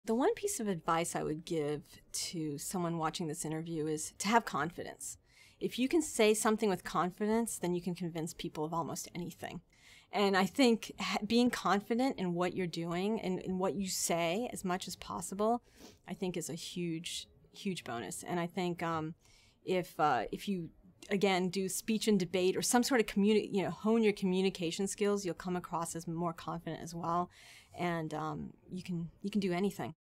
The one piece of advice I would give to someone watching this interview is to have confidence. If you can say something with confidence, then you can convince people of almost anything. And I think being confident in what you're doing and in what you say as much as possible, I think is a huge, huge bonus. And I think if you, again, do speech and debate or some sort of hone your communication skills, you'll come across as more confident as well. And you can do anything.